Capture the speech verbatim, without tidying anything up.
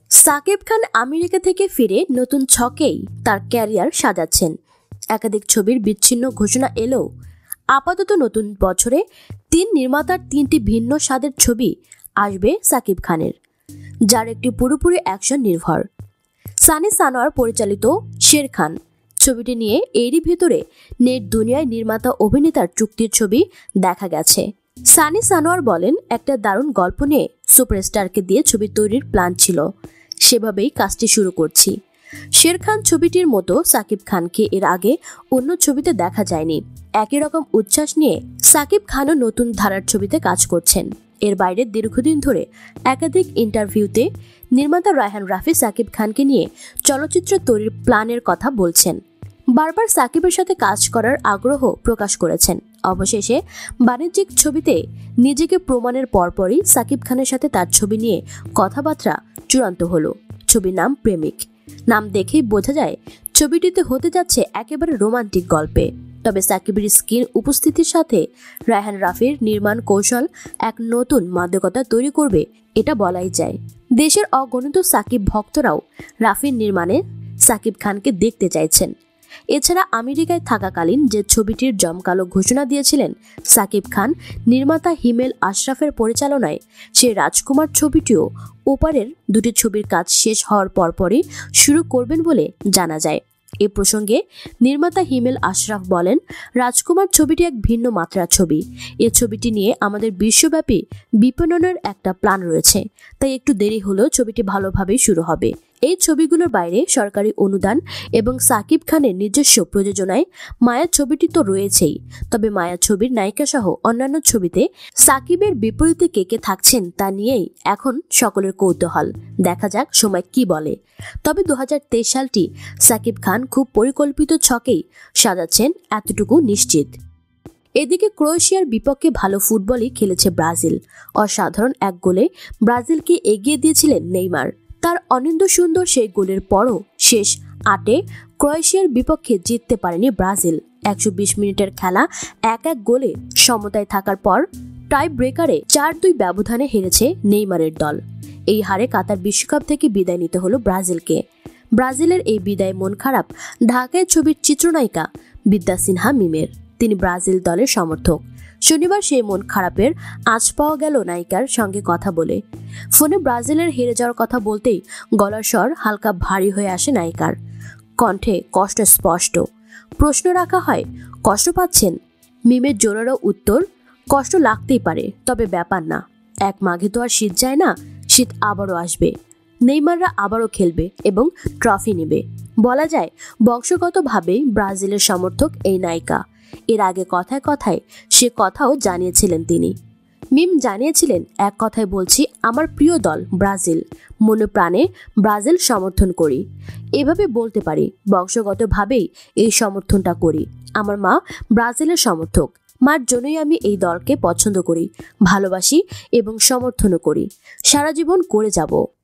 Shakib Khan America থেকে ফিরে নতুন ছকেই তার ক্যারিয়ার সাজাচ্ছেন। একাধিক ছবির বিচ্ছিন্ন ঘোষণা এলেও আপাতত নতুন বছরে তিন নির্মাতার তিনটি ভিন্ন স্বাদের ছবি আসবে সাকিব খানের, যার একটি পুরোপুরি অ্যাকশন নির্ভর। সানি সানোয়ার পরিচালিত শের খান ছবিটি নিয়ে এরই ভেতরে নেট দুনিয়ায় নির্মাতা অভিনেতার চুক্তির ছবি দেখা গেছে। সানি সানোয়ার বলেন, একটা দারুণ গল্প নিয়ে সুপারস্টারকে দিয়ে ছবি তৈরির প্ল্যান ছিল, সেভাবেই কাজটি শুরু করছি। শের খান ছবিটির মতো সাকিব খানকে এর আগে অন্য ছবিতে দেখা যায়নি। একই রকম উচ্ছ্বাস নিয়ে সাকিব খানও নতুন ধারার ছবিতে কাজ করছেন। এর বাইরে দীর্ঘদিন ধরে একাধিক ইন্টারভিউতে নির্মাতা রায়হান রাফি সাকিব খানকে নিয়ে চলচ্চিত্র তৈরির প্ল্যানের কথা বলছেন। বারবার সাকিবের সাথে কাজ করার আগ্রহ প্রকাশ করেছেন। অবশেষে বাণিজ্যিক ছবিতে নিজেকে প্রমাণের পরপরই সাকিব খানের সাথে তার ছবি নিয়ে কথাবার্তা চূড়ান্ত হলো। ছবির নাম প্রেমিক। নাম দেখেই বোঝা যায় ছবিটিতে হতে যাচ্ছে একেবারে রোমান্টিক গল্পে। তবে সাকিবের স্ক্রিন উপস্থিতির সাথে রায়হান রাফির নির্মাণ কৌশল এক নতুন মাদকতা তৈরি করবে, এটা বলাই যায়। দেশের অগণিত সাকিব ভক্তরাও রাফির নির্মাণে সাকিব খানকে দেখতে চাইছেন। এছাড়া আমেরিকায় থাকাকালীন যে ছবিটির জমকালো ঘোষণা দিয়েছিলেন সাকিব খান, নির্মাতা হিমেল আশরাফের পরিচালনায় সেই রাজকুমার ছবিটিও ওপারের দুটি ছবির কাজ শেষ হওয়ার পরপরই শুরু করবেন বলে জানা যায়। এ প্রসঙ্গে নির্মাতা হিমেল আশরাফ বলেন, রাজকুমার ছবিটি এক ভিন্ন মাত্রার ছবি। এ ছবিটি নিয়ে আমাদের বিশ্বব্যাপী বিপণনের একটা প্ল্যান রয়েছে, তাই একটু দেরি হলেও ছবিটি ভালোভাবেই শুরু হবে। এই ছবিগুলোর বাইরে সরকারি অনুদান এবং সাকিব খানের নিজস্ব প্রযোজনায় মায়া ছবিটি তো রয়েছেই, তবে মায়া ছবির নায়িকা সহ অন্যান্য ছবিতে সাকিবের বিপরীতে কে কে থাকছেন তা নিয়েই এখন সকলের কৌতূহল। দেখা যাক সময় কি বলে। তবে দু হাজার তেইশ সালটি সাকিব খান খুব পরিকল্পিত ছকেই সাজাচ্ছেন, এতটুকু নিশ্চিত। এদিকে ক্রোয়েশিয়ার বিপক্ষে ভালো ফুটবলই খেলেছে ব্রাজিল। অসাধারণ এক গোলে ব্রাজিলকে এগিয়ে দিয়েছিলেন নেইমার। তার অনিন্দ্য সুন্দর সেই গোলের পরও শেষ আটে ক্রোয়েশিয়ার বিপক্ষে জিততে পারেনি ব্রাজিল। একশো বিশ মিনিটের খেলা এক এক গোলে সমতায় থাকার পর টাই ব্রেকারে চার দুই ব্যবধানে হেরেছে নেইমারের দল। এই হারে কাতার বিশ্বকাপ থেকে বিদায় নিতে হলো ব্রাজিলকে। ব্রাজিলের এই বিদায় মন খারাপ ঢাকায় ছবির চিত্রনায়িকা বিদ্যা সিনহা মিমের। তিনি ব্রাজিল দলের সমর্থক। শনিবার সেই মন খারাপের আঁচ পাওয়া গেল নায়িকার সঙ্গে কথা বলে। ফোনে ব্রাজিলের হেরে যাওয়ার কথা বলতেই গলার স্বর হালকা ভারী হয়ে আসে নায়িকার। কণ্ঠে কষ্ট স্পষ্ট। প্রশ্ন রাখা হয়, কষ্ট পাচ্ছেন? মিমের জোরালো উত্তর, কষ্ট লাগতেই পারে, তবে ব্যাপার না। এক মাঘে তো আর শীত যায় না, শীত আবারও আসবে। নেইমাররা আবারও খেলবে এবং ট্রফি নেবে। বলা যায় বংশগতভাবেই ব্রাজিলের সমর্থক এই নায়িকা। এর আগে কথায় কথায় সে কথাও জানিয়েছিলেন তিনি। মিম জানিয়েছিলেন, এক কথায় বলছি, আমার প্রিয় দল ব্রাজিল, মনে প্রাণে ব্রাজিল সমর্থন করি। এভাবে বলতে পারি, বংশগতভাবেই এই সমর্থনটা করি। আমার মা ব্রাজিলের সমর্থক, মার জন্যই আমি এই দলকে পছন্দ করি, ভালোবাসি এবং সমর্থনও করি, সারা জীবন করে যাব।